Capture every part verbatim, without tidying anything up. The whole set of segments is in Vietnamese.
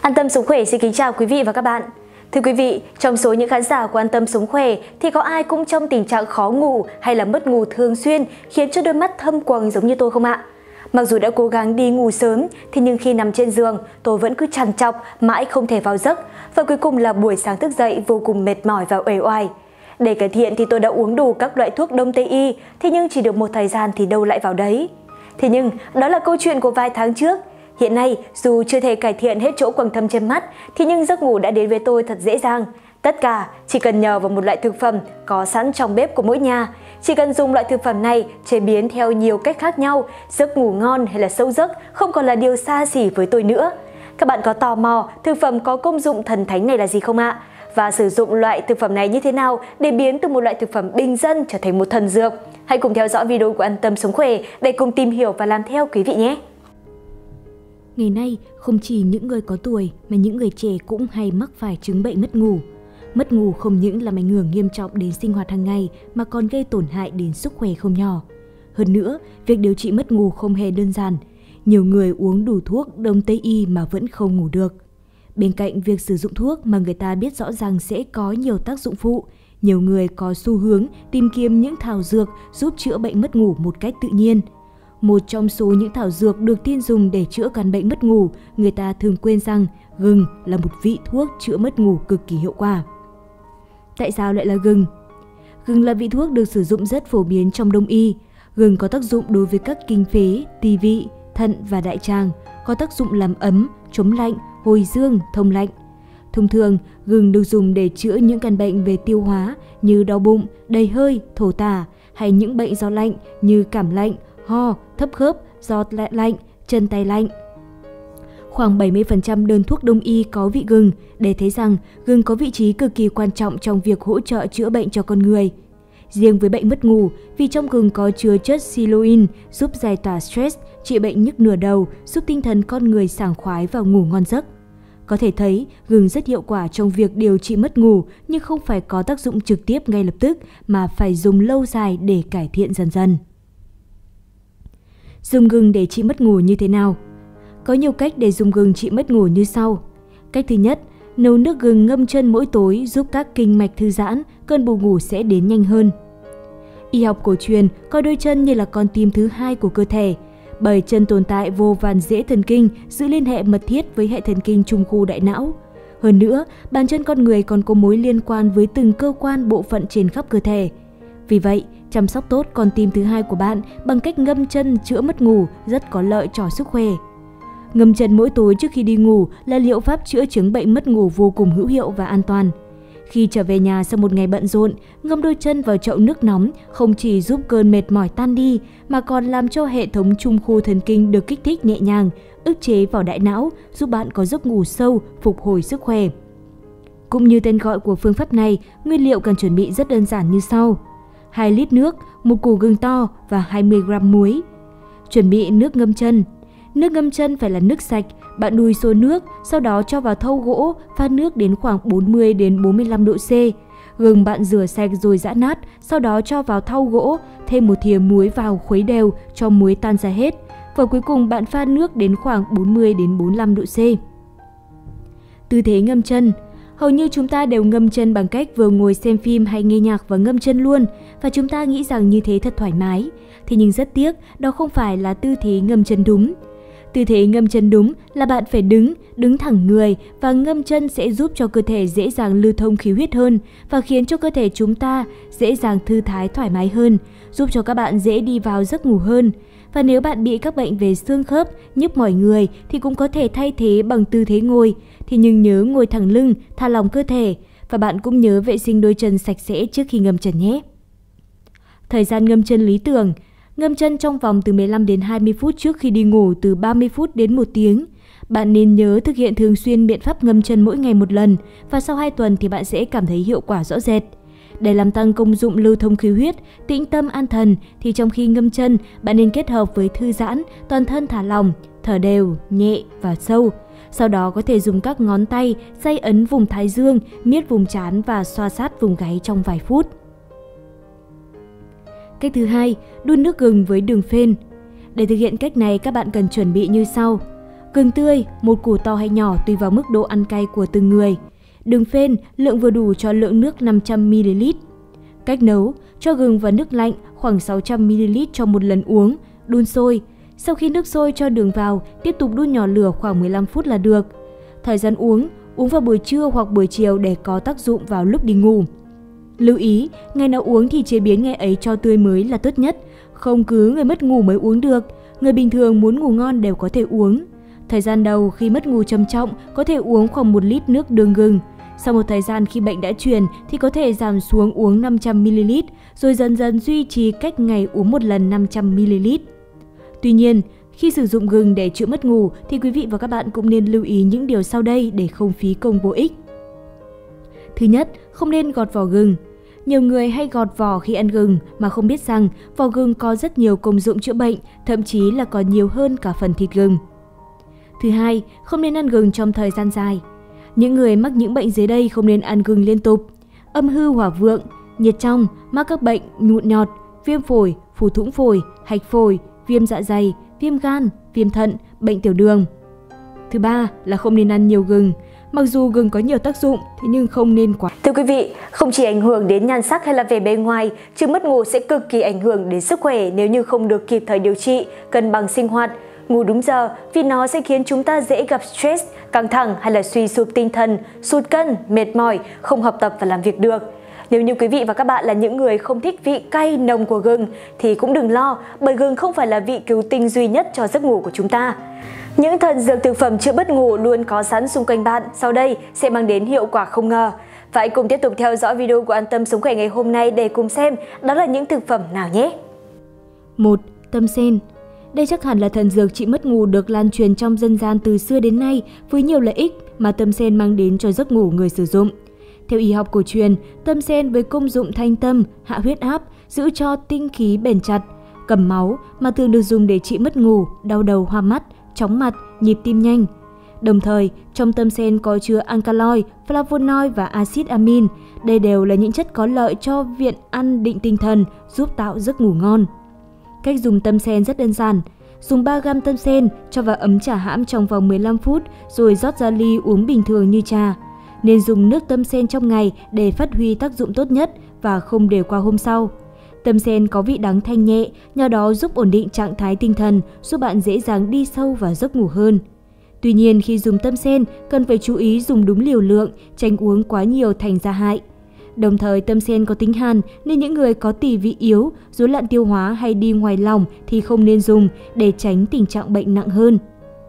An Tâm Sống Khỏe xin kính chào quý vị và các bạn. Thưa quý vị, trong số những khán giả của An Tâm Sống Khỏe thì có ai cũng trong tình trạng khó ngủ hay là mất ngủ thường xuyên khiến cho đôi mắt thâm quầng giống như tôi không ạ? Mặc dù đã cố gắng đi ngủ sớm thì nhưng khi nằm trên giường tôi vẫn cứ trằn trọc mãi không thể vào giấc và cuối cùng là buổi sáng thức dậy vô cùng mệt mỏi và uể oải. Để cải thiện thì tôi đã uống đủ các loại thuốc đông tây y, thế nhưng chỉ được một thời gian thì đâu lại vào đấy. Thế nhưng đó là câu chuyện của vài tháng trước. Hiện nay, dù chưa thể cải thiện hết chỗ quầng thâm trên mắt, thì nhưng giấc ngủ đã đến với tôi thật dễ dàng. Tất cả chỉ cần nhờ vào một loại thực phẩm có sẵn trong bếp của mỗi nhà. Chỉ cần dùng loại thực phẩm này chế biến theo nhiều cách khác nhau, giấc ngủ ngon hay là sâu giấc không còn là điều xa xỉ với tôi nữa. Các bạn có tò mò thực phẩm có công dụng thần thánh này là gì không ạ? Và sử dụng loại thực phẩm này như thế nào để biến từ một loại thực phẩm bình dân trở thành một thần dược? Hãy cùng theo dõi video của An Tâm Sống Khỏe để cùng tìm hiểu và làm theo quý vị nhé! Ngày nay, không chỉ những người có tuổi mà những người trẻ cũng hay mắc phải chứng bệnh mất ngủ. Mất ngủ không những làm ảnh hưởng nghiêm trọng đến sinh hoạt hàng ngày mà còn gây tổn hại đến sức khỏe không nhỏ. Hơn nữa, việc điều trị mất ngủ không hề đơn giản. Nhiều người uống đủ thuốc đông tây y mà vẫn không ngủ được. Bên cạnh việc sử dụng thuốc mà người ta biết rõ ràng sẽ có nhiều tác dụng phụ, nhiều người có xu hướng tìm kiếm những thảo dược giúp chữa bệnh mất ngủ một cách tự nhiên. Một trong số những thảo dược được tin dùng để chữa căn bệnh mất ngủ, người ta thường quên rằng gừng là một vị thuốc chữa mất ngủ cực kỳ hiệu quả. Tại sao lại là gừng? Gừng là vị thuốc được sử dụng rất phổ biến trong đông y. Gừng có tác dụng đối với các kinh phế, tỳ vị, thận và đại tràng, có tác dụng làm ấm, chống lạnh, hồi dương, thông lạnh. Thông thường, gừng được dùng để chữa những căn bệnh về tiêu hóa như đau bụng, đầy hơi, thổ tả hay những bệnh do lạnh như cảm lạnh, ho, thấp khớp, do lạnh, chân tay lạnh. Khoảng bảy mươi phần trăm đơn thuốc đông y có vị gừng, để thấy rằng gừng có vị trí cực kỳ quan trọng trong việc hỗ trợ chữa bệnh cho con người. Riêng với bệnh mất ngủ, vì trong gừng có chứa chất siloin giúp giải tỏa stress, trị bệnh nhức nửa đầu, giúp tinh thần con người sảng khoái và ngủ ngon giấc. Có thể thấy, gừng rất hiệu quả trong việc điều trị mất ngủ nhưng không phải có tác dụng trực tiếp ngay lập tức mà phải dùng lâu dài để cải thiện dần dần. Dùng gừng để trị mất ngủ như thế nào? Có nhiều cách để dùng gừng trị mất ngủ như sau. Cách thứ nhất, nấu nước gừng ngâm chân mỗi tối giúp các kinh mạch thư giãn, cơn buồn ngủ sẽ đến nhanh hơn. Y học cổ truyền coi đôi chân như là con tim thứ hai của cơ thể, bởi chân tồn tại vô vàn rễ thần kinh giữ liên hệ mật thiết với hệ thần kinh trung khu đại não. Hơn nữa, bàn chân con người còn có mối liên quan với từng cơ quan bộ phận trên khắp cơ thể. Vì vậy, chăm sóc tốt con tim thứ hai của bạn bằng cách ngâm chân chữa mất ngủ rất có lợi cho sức khỏe. Ngâm chân mỗi tối trước khi đi ngủ là liệu pháp chữa chứng bệnh mất ngủ vô cùng hữu hiệu và an toàn. Khi trở về nhà sau một ngày bận rộn, ngâm đôi chân vào chậu nước nóng không chỉ giúp cơn mệt mỏi tan đi mà còn làm cho hệ thống trung khu thần kinh được kích thích nhẹ nhàng, ức chế vào đại não, giúp bạn có giấc ngủ sâu, phục hồi sức khỏe. Cũng như tên gọi của phương pháp này, nguyên liệu cần chuẩn bị rất đơn giản như sau: hai lít nước, một củ gừng to và hai mươi gam muối. Chuẩn bị nước ngâm chân. Nước ngâm chân phải là nước sạch, bạn đun sôi nước, sau đó cho vào thau gỗ, pha nước đến khoảng bốn mươi đến bốn mươi lăm độ C. Gừng bạn rửa sạch rồi giã nát, sau đó cho vào thau gỗ, thêm một thìa muối vào khuấy đều cho muối tan ra hết. Và cuối cùng bạn pha nước đến khoảng bốn mươi đến bốn mươi lăm độ C. Tư thế ngâm chân. Hầu như chúng ta đều ngâm chân bằng cách vừa ngồi xem phim hay nghe nhạc và ngâm chân luôn, và chúng ta nghĩ rằng như thế thật thoải mái. Thế nhưng rất tiếc, đó không phải là tư thế ngâm chân đúng. Tư thế ngâm chân đúng là bạn phải đứng, đứng thẳng người và ngâm chân sẽ giúp cho cơ thể dễ dàng lưu thông khí huyết hơn và khiến cho cơ thể chúng ta dễ dàng thư thái thoải mái hơn, giúp cho các bạn dễ đi vào giấc ngủ hơn. Và nếu bạn bị các bệnh về xương khớp, nhức mỏi người thì cũng có thể thay thế bằng tư thế ngồi. Thì nhưng nhớ ngồi thẳng lưng, thả lỏng cơ thể, và bạn cũng nhớ vệ sinh đôi chân sạch sẽ trước khi ngâm chân nhé. Thời gian ngâm chân lý tưởng. Ngâm chân trong vòng từ mười lăm đến hai mươi phút trước khi đi ngủ, từ ba mươi phút đến một tiếng. Bạn nên nhớ thực hiện thường xuyên biện pháp ngâm chân mỗi ngày một lần, và sau hai tuần thì bạn sẽ cảm thấy hiệu quả rõ rệt. Để làm tăng công dụng lưu thông khí huyết, tĩnh tâm an thần thì trong khi ngâm chân, bạn nên kết hợp với thư giãn, toàn thân thả lỏng, thở đều, nhẹ và sâu. Sau đó có thể dùng các ngón tay day ấn vùng thái dương, miết vùng trán và xoa sát vùng gáy trong vài phút. Cách thứ hai, đun nước gừng với đường phên. Để thực hiện cách này, các bạn cần chuẩn bị như sau: Gừng tươi, một củ to hay nhỏ tùy vào mức độ ăn cay của từng người. Đường phên, lượng vừa đủ cho lượng nước năm trăm mi li lít. Cách nấu, cho gừng vào nước lạnh khoảng sáu trăm mi li lít cho một lần uống, đun sôi. Sau khi nước sôi cho đường vào, tiếp tục đun nhỏ lửa khoảng mười lăm phút là được. Thời gian uống, uống vào buổi trưa hoặc buổi chiều để có tác dụng vào lúc đi ngủ. Lưu ý, ngày nào uống thì chế biến ngày ấy cho tươi mới là tốt nhất, không cứ người mất ngủ mới uống được, người bình thường muốn ngủ ngon đều có thể uống. Thời gian đầu khi mất ngủ trầm trọng có thể uống khoảng một lít nước đường gừng. Sau một thời gian khi bệnh đã truyền thì có thể giảm xuống uống năm trăm mi li lít, rồi dần dần duy trì cách ngày uống một lần năm trăm mi li lít. Tuy nhiên, khi sử dụng gừng để chữa mất ngủ thì quý vị và các bạn cũng nên lưu ý những điều sau đây để không phí công vô ích. Thứ nhất, không nên gọt vỏ gừng. Nhiều người hay gọt vỏ khi ăn gừng mà không biết rằng vỏ gừng có rất nhiều công dụng chữa bệnh, thậm chí là còn nhiều hơn cả phần thịt gừng. Thứ hai, không nên ăn gừng trong thời gian dài. Những người mắc những bệnh dưới đây không nên ăn gừng liên tục. Âm hư hỏa vượng, nhiệt trong, mắc các bệnh mụn nhọt, viêm phổi, phù thủng phổi, hạch phổi, viêm dạ dày, viêm gan, viêm thận, bệnh tiểu đường. Thứ ba là không nên ăn nhiều gừng. Mặc dù gừng có nhiều tác dụng, thế nhưng không nên quá. Thưa quý vị, không chỉ ảnh hưởng đến nhan sắc hay là vẻ bề ngoài, chứng mất ngủ sẽ cực kỳ ảnh hưởng đến sức khỏe nếu như không được kịp thời điều trị, cân bằng sinh hoạt, ngủ đúng giờ, vì nó sẽ khiến chúng ta dễ gặp stress, căng thẳng hay là suy sụp tinh thần, sụt cân, mệt mỏi, không học tập và làm việc được. Nếu như quý vị và các bạn là những người không thích vị cay nồng của gừng thì cũng đừng lo, bởi gừng không phải là vị cứu tinh duy nhất cho giấc ngủ của chúng ta. Những thần dược thực phẩm chữa mất ngủ luôn có sẵn xung quanh bạn, sau đây sẽ mang đến hiệu quả không ngờ. Và hãy cùng tiếp tục theo dõi video của An Tâm Sống Khỏe ngày hôm nay để cùng xem đó là những thực phẩm nào nhé. một. Tâm sen. Đây chắc hẳn là thần dược trị mất ngủ được lan truyền trong dân gian từ xưa đến nay với nhiều lợi ích mà tâm sen mang đến cho giấc ngủ người sử dụng. Theo y học cổ truyền, tâm sen với công dụng thanh tâm, hạ huyết áp, giữ cho tinh khí bền chặt, cầm máu mà thường được dùng để trị mất ngủ, đau đầu, hoa mắt, chóng mặt, nhịp tim nhanh. Đồng thời, trong tâm sen có chứa alkaloid, flavonoid và axit amin. Đây đều là những chất có lợi cho viện ăn định tinh thần, giúp tạo giấc ngủ ngon. Cách dùng tâm sen rất đơn giản. Dùng ba gam tâm sen, cho vào ấm trà hãm trong vòng mười lăm phút, rồi rót ra ly uống bình thường như trà. Nên dùng nước tâm sen trong ngày để phát huy tác dụng tốt nhất và không để qua hôm sau. Tâm sen có vị đắng thanh nhẹ, nhờ đó giúp ổn định trạng thái tinh thần, giúp bạn dễ dàng đi sâu vào giấc ngủ hơn. Tuy nhiên, khi dùng tâm sen, cần phải chú ý dùng đúng liều lượng, tránh uống quá nhiều thành ra hại. Đồng thời, tâm sen có tính hàn nên những người có tỳ vị yếu, rối loạn tiêu hóa hay đi ngoài lòng thì không nên dùng để tránh tình trạng bệnh nặng hơn.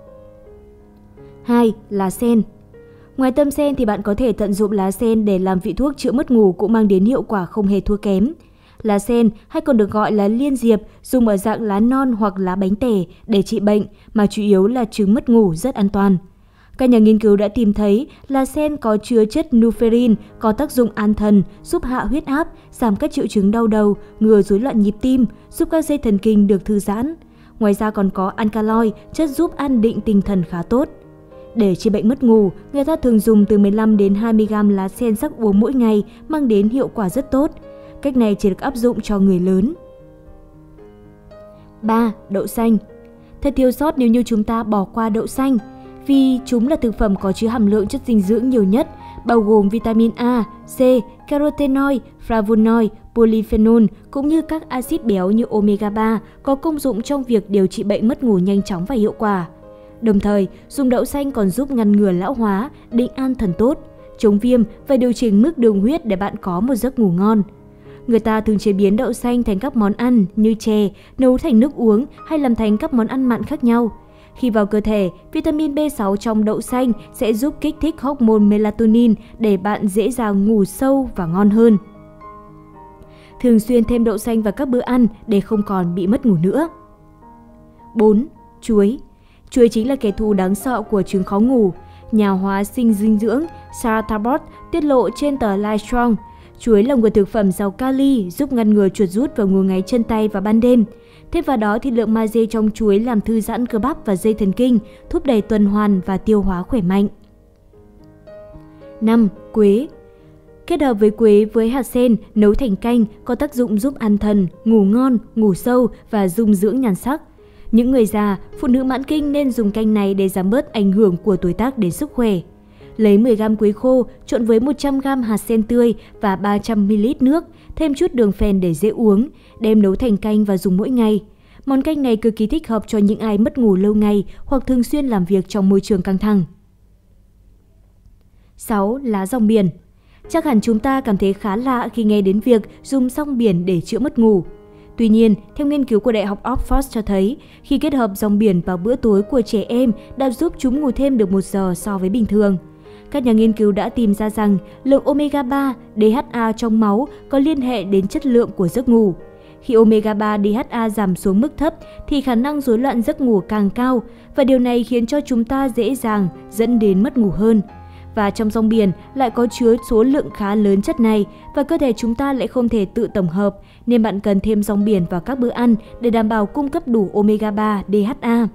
hai. Lá sen. Ngoài tâm sen thì bạn có thể tận dụng lá sen để làm vị thuốc chữa mất ngủ cũng mang đến hiệu quả không hề thua kém. Lá sen hay còn được gọi là liên diệp dùng ở dạng lá non hoặc lá bánh tẻ để trị bệnh mà chủ yếu là chứng mất ngủ rất an toàn. Các nhà nghiên cứu đã tìm thấy lá sen có chứa chất nuferin có tác dụng an thần, giúp hạ huyết áp, giảm các triệu chứng đau đầu, ngừa rối loạn nhịp tim, giúp các dây thần kinh được thư giãn. Ngoài ra còn có alkaloid, chất giúp an định tinh thần khá tốt. Để trị bệnh mất ngủ, người ta thường dùng từ mười lăm đến hai mươi gam lá sen sắc uống mỗi ngày, mang đến hiệu quả rất tốt. Cách này chỉ được áp dụng cho người lớn. ba. Đậu xanh. Thật thiếu sót nếu như chúng ta bỏ qua đậu xanh, vì chúng là thực phẩm có chứa hàm lượng chất dinh dưỡng nhiều nhất, bao gồm vitamin A, C, carotenoid, flavonoid, polyphenol cũng như các axit béo như omega ba có công dụng trong việc điều trị bệnh mất ngủ nhanh chóng và hiệu quả. Đồng thời, dùng đậu xanh còn giúp ngăn ngừa lão hóa, định an thần tốt, chống viêm và điều chỉnh mức đường huyết để bạn có một giấc ngủ ngon. Người ta thường chế biến đậu xanh thành các món ăn như chè, nấu thành nước uống hay làm thành các món ăn mặn khác nhau. Khi vào cơ thể, vitamin B sáu trong đậu xanh sẽ giúp kích thích hormone melatonin để bạn dễ dàng ngủ sâu và ngon hơn. Thường xuyên thêm đậu xanh vào các bữa ăn để không còn bị mất ngủ nữa. bốn. Chuối. Chuối chính là kẻ thù đáng sợ của chứng khó ngủ. Nhà hóa sinh dinh dưỡng Sarah Tabor tiết lộ trên tờ Livestrong. Chuối là nguồn thực phẩm giàu kali, giúp ngăn ngừa chuột rút và ngứa ngáy chân tay vào ban đêm. Thêm vào đó thì lượng magie trong chuối làm thư giãn cơ bắp và dây thần kinh, thúc đẩy tuần hoàn và tiêu hóa khỏe mạnh. năm. Quế. Kết hợp với quế với hạt sen nấu thành canh có tác dụng giúp an thần, ngủ ngon, ngủ sâu và dung dưỡng nhan sắc. Những người già, phụ nữ mãn kinh nên dùng canh này để giảm bớt ảnh hưởng của tuổi tác đến sức khỏe. Lấy mười gam quế khô trộn với một trăm gam hạt sen tươi và ba trăm mi li lít nước, thêm chút đường phèn để dễ uống, đem nấu thành canh và dùng mỗi ngày. Món canh này cực kỳ thích hợp cho những ai mất ngủ lâu ngày hoặc thường xuyên làm việc trong môi trường căng thẳng. sáu. Lá rong biển. Chắc hẳn chúng ta cảm thấy khá lạ khi nghe đến việc dùng rong biển để chữa mất ngủ. Tuy nhiên, theo nghiên cứu của Đại học Oxford cho thấy, khi kết hợp rong biển vào bữa tối của trẻ em đã giúp chúng ngủ thêm được một giờ so với bình thường. Các nhà nghiên cứu đã tìm ra rằng lượng omega ba, đê hát a trong máu có liên hệ đến chất lượng của giấc ngủ. Khi omega ba đê hát a giảm xuống mức thấp thì khả năng rối loạn giấc ngủ càng cao và điều này khiến cho chúng ta dễ dàng dẫn đến mất ngủ hơn. Và trong rong biển lại có chứa số lượng khá lớn chất này và cơ thể chúng ta lại không thể tự tổng hợp, nên bạn cần thêm rong biển vào các bữa ăn để đảm bảo cung cấp đủ omega ba đê hát a.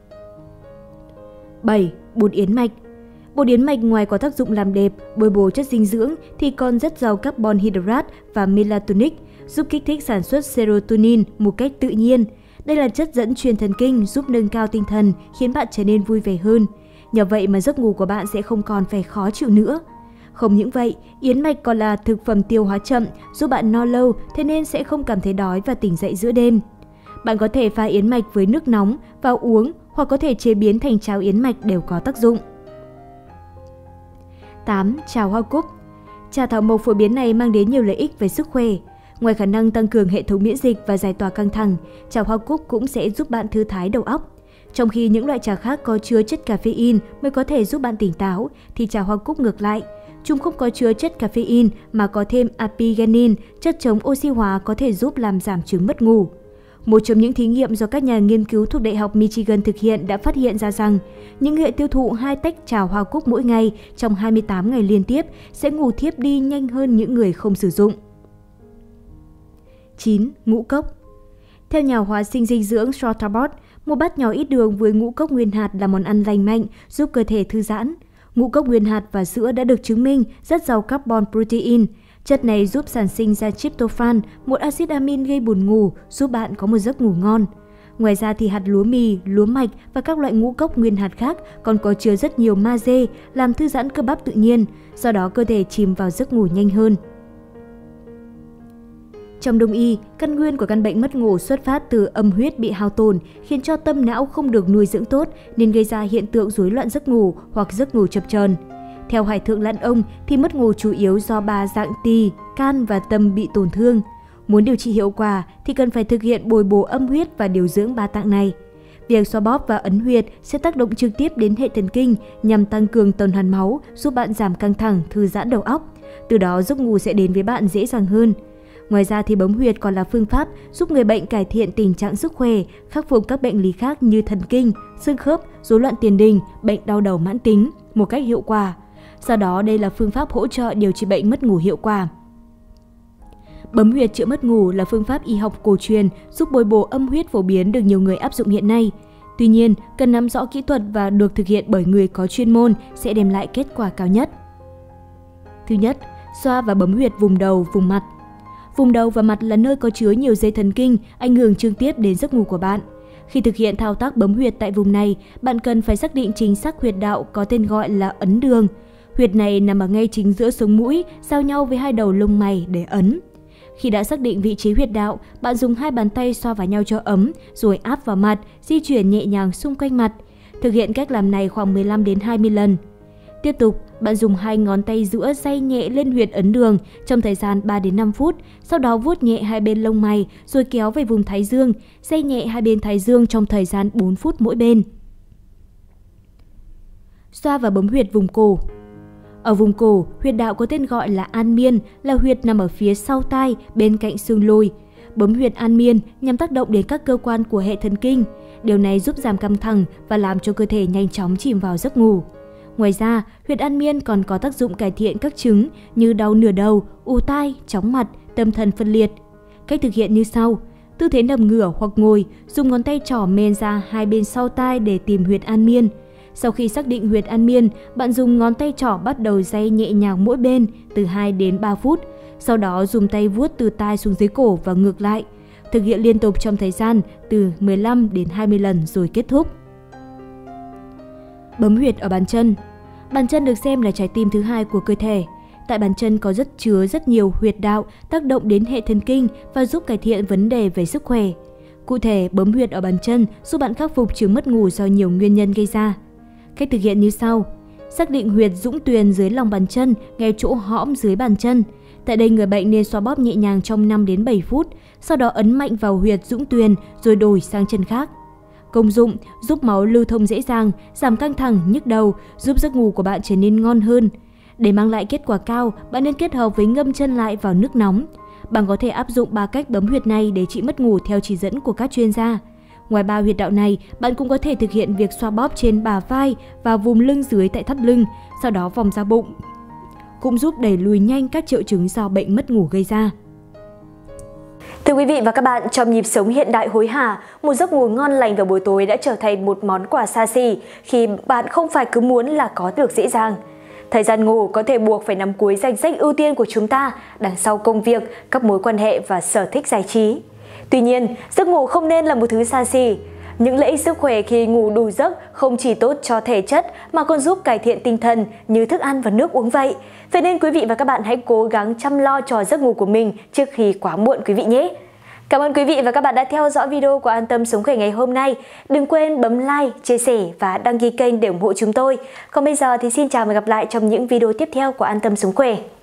bảy. Bột yến mạch. Bột yến mạch ngoài có tác dụng làm đẹp, bồi bổ chất dinh dưỡng thì còn rất giàu carbon hydrate và melatonin, giúp kích thích sản xuất serotonin một cách tự nhiên. Đây là chất dẫn truyền thần kinh giúp nâng cao tinh thần, khiến bạn trở nên vui vẻ hơn. Nhờ vậy mà giấc ngủ của bạn sẽ không còn phải khó chịu nữa. Không những vậy, yến mạch còn là thực phẩm tiêu hóa chậm, giúp bạn no lâu, thế nên sẽ không cảm thấy đói và tỉnh dậy giữa đêm. Bạn có thể pha yến mạch với nước nóng vào uống hoặc có thể chế biến thành cháo yến mạch đều có tác dụng. tám. Trà hoa cúc. Trà thảo mộc phổ biến này mang đến nhiều lợi ích về sức khỏe. Ngoài khả năng tăng cường hệ thống miễn dịch và giải tỏa căng thẳng, trà hoa cúc cũng sẽ giúp bạn thư thái đầu óc. Trong khi những loại trà khác có chứa chất caffeine mới có thể giúp bạn tỉnh táo, thì trà hoa cúc ngược lại. Chúng không có chứa chất caffeine mà có thêm apigenin, chất chống oxy hóa có thể giúp làm giảm chứng mất ngủ. Một trong những thí nghiệm do các nhà nghiên cứu thuộc Đại học Michigan thực hiện đã phát hiện ra rằng những người tiêu thụ hai tách trà hoa cúc mỗi ngày trong hai mươi tám ngày liên tiếp sẽ ngủ thiếp đi nhanh hơn những người không sử dụng. chín. Ngũ cốc. Theo nhà hóa sinh dinh dưỡng Shortabot, một bát nhỏ ít đường với ngũ cốc nguyên hạt là món ăn lành mạnh, giúp cơ thể thư giãn. Ngũ cốc nguyên hạt và sữa đã được chứng minh rất giàu carbon protein. Chất này giúp sản sinh ra tryptophan, một axit amin gây buồn ngủ, giúp bạn có một giấc ngủ ngon. Ngoài ra thì hạt lúa mì, lúa mạch và các loại ngũ cốc nguyên hạt khác còn có chứa rất nhiều magie, làm thư giãn cơ bắp tự nhiên, do đó cơ thể chìm vào giấc ngủ nhanh hơn. Trong Đông y, căn nguyên của căn bệnh mất ngủ xuất phát từ âm huyết bị hao tổn, khiến cho tâm não không được nuôi dưỡng tốt nên gây ra hiện tượng rối loạn giấc ngủ hoặc giấc ngủ chập chờn. Theo Hải thượng Lãn Ông thì mất ngủ chủ yếu do ba dạng tỳ, can và tâm bị tổn thương. Muốn điều trị hiệu quả thì cần phải thực hiện bồi bổ âm huyết và điều dưỡng ba tạng này. Việc xoa bóp và ấn huyệt sẽ tác động trực tiếp đến hệ thần kinh nhằm tăng cường tuần hoàn máu, giúp bạn giảm căng thẳng, thư giãn đầu óc. Từ đó giấc ngủ sẽ đến với bạn dễ dàng hơn. Ngoài ra thì bấm huyệt còn là phương pháp giúp người bệnh cải thiện tình trạng sức khỏe, khắc phục các bệnh lý khác như thần kinh, xương khớp, rối loạn tiền đình, bệnh đau đầu mãn tính một cách hiệu quả. Do đó đây là phương pháp hỗ trợ điều trị bệnh mất ngủ hiệu quả. Bấm huyệt chữa mất ngủ là phương pháp y học cổ truyền giúp bồi bổ âm huyết phổ biến được nhiều người áp dụng hiện nay. Tuy nhiên, cần nắm rõ kỹ thuật và được thực hiện bởi người có chuyên môn sẽ đem lại kết quả cao nhất. Thứ nhất, xoa và bấm huyệt vùng đầu, vùng mặt. Vùng đầu và mặt là nơi có chứa nhiều dây thần kinh, ảnh hưởng trực tiếp đến giấc ngủ của bạn. Khi thực hiện thao tác bấm huyệt tại vùng này, bạn cần phải xác định chính xác huyệt đạo có tên gọi là ấn đường. Huyệt này nằm ở ngay chính giữa sống mũi, giao nhau với hai đầu lông mày để ấn. Khi đã xác định vị trí huyệt đạo, bạn dùng hai bàn tay xoa vào nhau cho ấm, rồi áp vào mặt, di chuyển nhẹ nhàng xung quanh mặt. Thực hiện cách làm này khoảng mười lăm đến hai mươi lần. Tiếp tục, bạn dùng hai ngón tay giữa day nhẹ lên huyệt ấn đường trong thời gian ba đến năm phút, sau đó vuốt nhẹ hai bên lông mày rồi kéo về vùng thái dương, day nhẹ hai bên thái dương trong thời gian bốn phút mỗi bên. Xoa và bấm huyệt vùng cổ. Ở vùng cổ, huyệt đạo có tên gọi là an miên, là huyệt nằm ở phía sau tai bên cạnh xương lồi. Bấm huyệt an miên nhằm tác động đến các cơ quan của hệ thần kinh. Điều này giúp giảm căng thẳng và làm cho cơ thể nhanh chóng chìm vào giấc ngủ. Ngoài ra, huyệt an miên còn có tác dụng cải thiện các chứng như đau nửa đầu, ù tai, chóng mặt, tâm thần phân liệt. Cách thực hiện như sau. Tư thế nằm ngửa hoặc ngồi, dùng ngón tay trỏ men ra hai bên sau tai để tìm huyệt an miên. Sau khi xác định huyệt an miên, bạn dùng ngón tay trỏ bắt đầu day nhẹ nhàng mỗi bên từ hai đến ba phút. Sau đó dùng tay vuốt từ tai xuống dưới cổ và ngược lại. thực hiện liên tục trong thời gian từ mười lăm đến hai mươi lần rồi kết thúc. Bấm huyệt ở bàn chân. Bàn chân được xem là trái tim thứ hai của cơ thể. Tại bàn chân có rất chứa rất nhiều huyệt đạo tác động đến hệ thần kinh và giúp cải thiện vấn đề về sức khỏe. Cụ thể, bấm huyệt ở bàn chân giúp bạn khắc phục chứng mất ngủ do nhiều nguyên nhân gây ra. Cách thực hiện như sau. Xác định huyệt dũng tuyền dưới lòng bàn chân, ngay chỗ hõm dưới bàn chân. Tại đây người bệnh nên xoa bóp nhẹ nhàng trong năm đến bảy phút, sau đó ấn mạnh vào huyệt dũng tuyền rồi đổi sang chân khác. Công dụng giúp máu lưu thông dễ dàng, giảm căng thẳng, nhức đầu, giúp giấc ngủ của bạn trở nên ngon hơn. Để mang lại kết quả cao, bạn nên kết hợp với ngâm chân lại vào nước nóng. Bạn có thể áp dụng ba cách bấm huyệt này để trị mất ngủ theo chỉ dẫn của các chuyên gia. Ngoài ba huyệt đạo này, bạn cũng có thể thực hiện việc xoa bóp trên bả vai và vùng lưng dưới tại thắt lưng, sau đó vòng ra bụng. Cũng giúp đẩy lùi nhanh các triệu chứng do bệnh mất ngủ gây ra. Thưa quý vị và các bạn, trong nhịp sống hiện đại hối hả, một giấc ngủ ngon lành vào buổi tối đã trở thành một món quà xa xỉ khi bạn không phải cứ muốn là có được dễ dàng. Thời gian ngủ có thể buộc phải nằm cuối danh sách ưu tiên của chúng ta, đằng sau công việc, các mối quan hệ và sở thích giải trí. Tuy nhiên, giấc ngủ không nên là một thứ xa xỉ. Những lợi ích sức khỏe khi ngủ đủ giấc không chỉ tốt cho thể chất mà còn giúp cải thiện tinh thần như thức ăn và nước uống vậy. Vậy nên quý vị và các bạn hãy cố gắng chăm lo cho giấc ngủ của mình trước khi quá muộn quý vị nhé. Cảm ơn quý vị và các bạn đã theo dõi video của An Tâm Sống Khỏe ngày hôm nay. Đừng quên bấm like, chia sẻ và đăng ký kênh để ủng hộ chúng tôi. Còn bây giờ thì xin chào và gặp lại trong những video tiếp theo của An Tâm Sống Khỏe.